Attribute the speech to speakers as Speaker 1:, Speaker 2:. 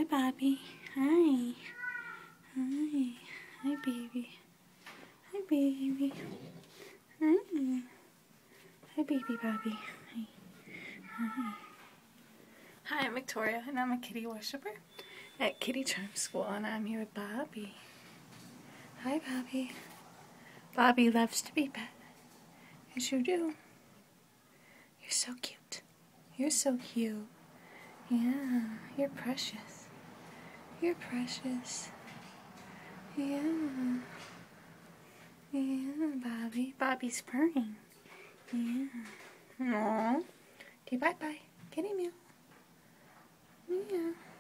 Speaker 1: Hi, Bobby. Hi. Hi. Hi, baby. Hi, baby. Hi. Hi, baby Bobby. Hi. Hi. Hi, I'm Victoria, and I'm a kitty worshiper at Kitty Charm School, and I'm here with Bobby. Hi, Bobby. Bobby loves to be pet. Yes, you do. You're so cute. You're so cute. Yeah, you're precious. You're precious. Yeah. Yeah, Bobby. Bobby's purring. Yeah. Aww. Okay, bye-bye. Kitty meow. Yeah.